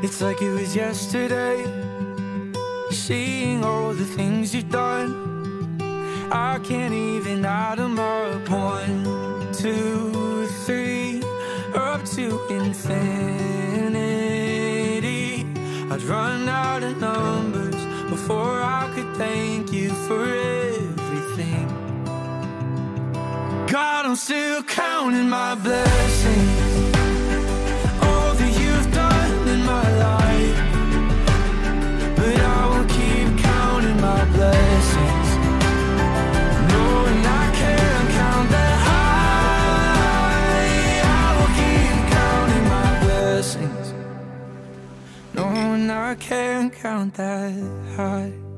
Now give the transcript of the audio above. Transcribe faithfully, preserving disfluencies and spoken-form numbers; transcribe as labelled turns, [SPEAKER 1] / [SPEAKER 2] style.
[SPEAKER 1] It's like it was yesterday, seeing all the things you've done. I can't even add them up. One, two, three, up to infinity. I'd run out of numbers before I could thank you for everything. God, I'm still counting my blessings, all that you've done in my life. But I will keep counting my blessings, knowing I can't count that high. I will keep counting my blessings, knowing I can't count that high.